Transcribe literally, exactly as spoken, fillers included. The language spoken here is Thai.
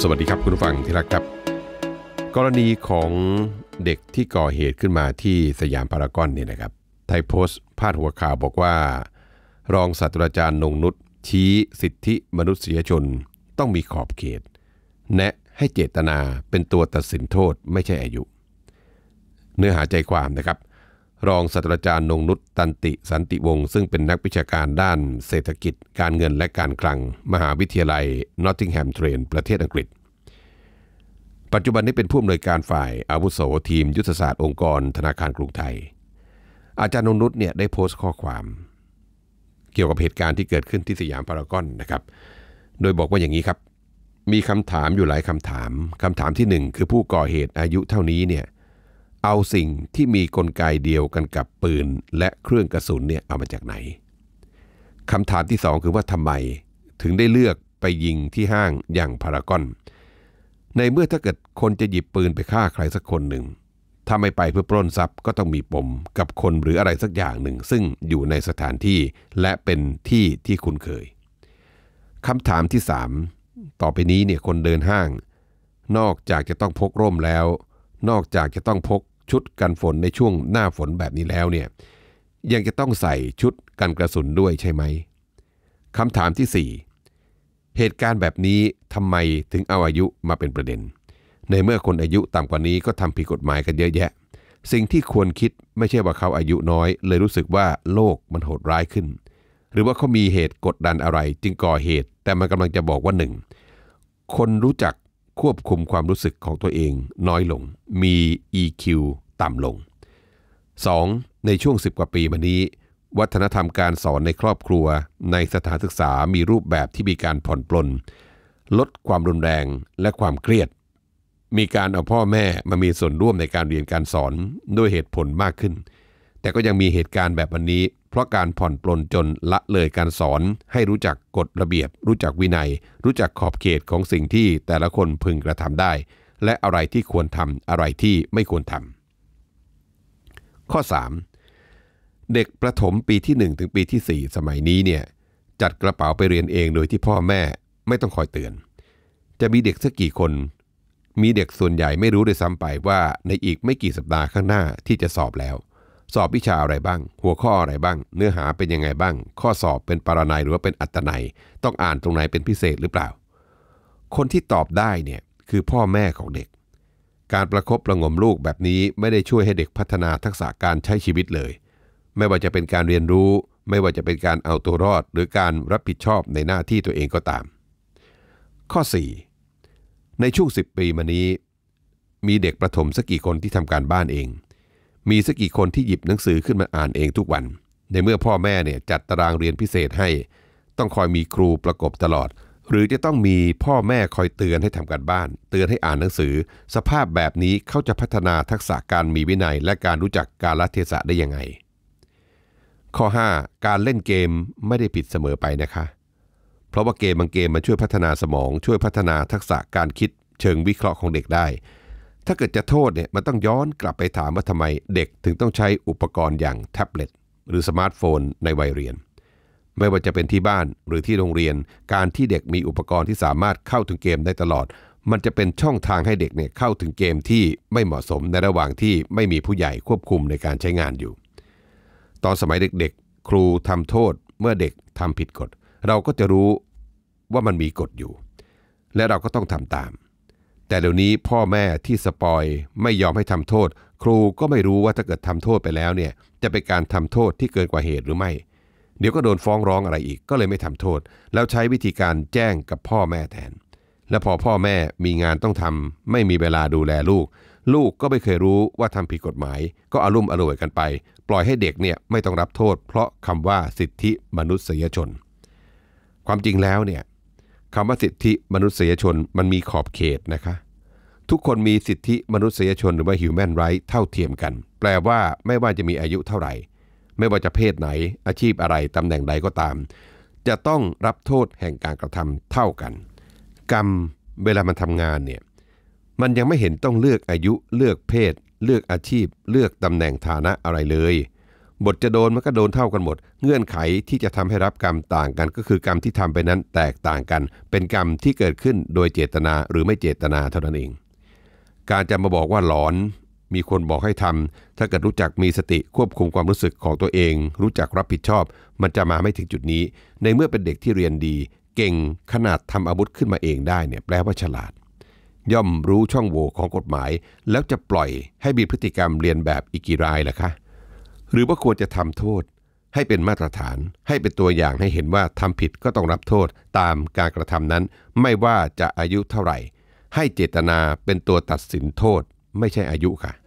สวัสดีครับคุณผู้ฟังที่รักครับกรณีของเด็กที่ก่อเหตุขึ้นมาที่สยามพารากอนเนี่ยนะครับไทยโพสต์พาดหัวข่าวบอกว่ารองศาสตราจารย์นงนุชชี้สิทธิมนุษยชนต้องมีขอบเขตแนะให้เจตนาเป็นตัวตัดสินโทษไม่ใช่อายุเนื้อหาใจความนะครับรองศาสตราจารย์นงนุชตันติสันติวงศ์ซึ่งเป็นนักวิชาการด้านเศรษฐกิจการเงินและการคลังมหาวิทยาลัยนอตติงแฮมเทรนประเทศอังกฤษปัจจุบันนี้เป็นผู้อำนวยการฝ่ายอาวุโสทีมยุทธศาสตร์องค์กรธนาคารกรุงไทยอาจารย์นงนุชเนี่ยได้โพสต์ข้อความเกี่ยวกับเหตุการณ์ที่เกิดขึ้นที่สยามพารากอนนะครับโดยบอกว่าอย่างนี้ครับมีคำถามอยู่หลายคำถามคำถามที่หนึ่งคือผู้ก่อเหตุอายุเท่านี้เนี่ยเอาสิ่งที่มีกลไกเดียวกันกับปืนและเครื่องกระสุนเนี่ยเอามาจากไหนคำถามที่สองคือว่าทำไมถึงได้เลือกไปยิงที่ห้างอย่างพารากอนในเมื่อถ้าเกิดคนจะหยิบปืนไปฆ่าใครสักคนหนึ่งถ้าไม่ไปเพื่อปล้นทรัพย์ก็ต้องมีปมกับคนหรืออะไรสักอย่างหนึ่งซึ่งอยู่ในสถานที่และเป็นที่ที่คุ้นเคยคำถามที่สามต่อไปนี้เนี่ยคนเดินห้างนอกจากจะต้องพกร่มแล้วนอกจากจะต้องพกชุดกันฝนในช่วงหน้าฝนแบบนี้แล้วเนี่ยยังจะต้องใส่ชุดกันกระสุนด้วยใช่ไหมคำถามที่สี่เหตุการณ์แบบนี้ทำไมถึงเอาอายุมาเป็นประเด็นในเมื่อคนอายุต่ำกว่านี้ก็ทำผิดกฎหมายกันเยอะแยะสิ่งที่ควรคิดไม่ใช่ว่าเขาอายุน้อยเลยรู้สึกว่าโลกมันโหดร้ายขึ้นหรือว่าเขามีเหตุกดดันอะไรจึงก่อเหตุแต่มันกำลังจะบอกว่าหนึ่งคนรู้จักควบคุมความรู้สึกของตัวเองน้อยลงมี อี คิว ต่ำลงสองในช่วงสิบกว่าปีมานี้วัฒนธรรมการสอนในครอบครัวในสถานศึกษามีรูปแบบที่มีการผ่อนปลนลดความรุนแรงและความเครียดมีการเอาพ่อแม่มามีส่วนร่วมในการเรียนการสอนด้วยเหตุผลมากขึ้นแต่ก็ยังมีเหตุการณ์แบบวันนี้เพราะการผ่อนปลนจนละเลยการสอนให้รู้จักกฎระเบียบรู้จักวินัยรู้จักขอบเขตของสิ่งที่แต่ละคนพึงกระทำได้และอะไรที่ควรทำอะไรที่ไม่ควรทำข้อสามเด็กประถมปีที่หนึ่งถึงปีที่สี่สมัยนี้เนี่ยจัดกระเป๋าไปเรียนเองโดยที่พ่อแม่ไม่ต้องคอยเตือนจะมีเด็กสักกี่คนมีเด็กส่วนใหญ่ไม่รู้ด้วยซ้ำไปว่าในอีกไม่กี่สัปดาห์ข้างหน้าที่จะสอบแล้วสอบวิชาอะไรบ้างหัวข้ออะไรบ้างเนื้อหาเป็นยังไงบ้างข้อสอบเป็นปรนัยหรือว่าเป็นอัตนัยต้องอ่านตรงไหนเป็นพิเศษหรือเปล่าคนที่ตอบได้เนี่ยคือพ่อแม่ของเด็กการประคบประงมลูกแบบนี้ไม่ได้ช่วยให้เด็กพัฒนาทักษะการใช้ชีวิตเลยไม่ว่าจะเป็นการเรียนรู้ไม่ว่าจะเป็นการเอาตัวรอดหรือการรับผิดชอบในหน้าที่ตัวเองก็ตามข้อสี่ในช่วงสิบปีมานี้มีเด็กประถมสักกี่คนที่ทำการบ้านเองมีสักกี่คนที่หยิบหนังสือขึ้นมาอ่านเองทุกวันในเมื่อพ่อแม่เนี่ยจัดตารางเรียนพิเศษให้ต้องคอยมีครูประกบตลอดหรือจะต้องมีพ่อแม่คอยเตือนให้ทำการบ้านเตือนให้อ่านหนังสือสภาพแบบนี้เขาจะพัฒนาทักษะการมีวินัยและการรู้จักกาลเทศะได้ยังไงข้อห้าการเล่นเกมไม่ได้ผิดเสมอไปนะคะเพราะว่าเกมบางเกมมันช่วยพัฒนาสมองช่วยพัฒนาทักษะการคิดเชิงวิเคราะห์ของเด็กได้ถ้าเกิดจะโทษเนี่ยมันต้องย้อนกลับไปถามว่าทำไมเด็กถึงต้องใช้อุปกรณ์อย่างแท็บเล็ตหรือสมาร์ทโฟนในวัยเรียนไม่ว่าจะเป็นที่บ้านหรือที่โรงเรียนการที่เด็กมีอุปกรณ์ที่สามารถเข้าถึงเกมได้ตลอดมันจะเป็นช่องทางให้เด็กเนี่ยเข้าถึงเกมที่ไม่เหมาะสมในระหว่างที่ไม่มีผู้ใหญ่ควบคุมในการใช้งานอยู่ตอนสมัยเด็กๆครูทำโทษเมื่อเด็กทำผิดกฎเราก็จะรู้ว่ามันมีกฎอยู่และเราก็ต้องทำตามแต่เดี๋ยวนี้พ่อแม่ที่สปอยไม่ยอมให้ทำโทษครูก็ไม่รู้ว่าถ้าเกิดทำโทษไปแล้วเนี่ยจะเป็นการทำโทษที่เกินกว่าเหตุหรือไม่เดี๋ยวก็โดนฟ้องร้องอะไรอีกก็เลยไม่ทำโทษแล้วใช้วิธีการแจ้งกับพ่อแม่แทนและพอพ่อแม่มีงานต้องทำไม่มีเวลาดูแลลูกลูกก็ไม่เคยรู้ว่าทำผิดกฎหมายก็อารุ่มอร่วยกันไปปล่อยให้เด็กเนี่ยไม่ต้องรับโทษเพราะคำว่าสิทธิมนุษยชนความจริงแล้วเนี่ยคำว่าสิทธิมนุษยชนมันมีขอบเขตนะคะทุกคนมีสิทธิมนุษยชนหรือว่า human right เท่าเทียมกันแปลว่าไม่ว่าจะมีอายุเท่าไหร่ไม่ว่าจะเพศไหนอาชีพอะไรตำแหน่งใดก็ตามจะต้องรับโทษแห่งการกระทำเท่ากันกรรมเวลามันทำงานเนี่ยมันยังไม่เห็นต้องเลือกอายุเลือกเพศเลือกอาชีพเลือกตำแหน่งฐานะอะไรเลยบทจะโดนมันก็โดนเท่ากันหมดเงื่อนไขที่จะทำให้รับกรรมต่างกันก็คือกรรมที่ทำไปนั้นแตกต่างกันเป็นกรรมที่เกิดขึ้นโดยเจตนาหรือไม่เจตนาเท่านั้นเองการจะมาบอกว่าหลอนมีคนบอกให้ทำถ้าเกิดรู้จักมีสติควบคุมความรู้สึกของตัวเองรู้จักรับผิดชอบมันจะมาไม่ถึงจุดนี้ในเมื่อเป็นเด็กที่เรียนดีเก่งขนาดทำอาวุธขึ้นมาเองได้เนี่ยแปลว่าฉลาดย่อมรู้ช่องโหว่ของกฎหมายแล้วจะปล่อยให้มีพฤติกรรมเรียนแบบอีกกี่รายล่ะคะหรือว่าควรจะทำโทษให้เป็นมาตรฐานให้เป็นตัวอย่างให้เห็นว่าทำผิดก็ต้องรับโทษตามการกระทำนั้นไม่ว่าจะอายุเท่าไหร่ให้เจตนาเป็นตัวตัดสินโทษไม่ใช่อายุค่ะ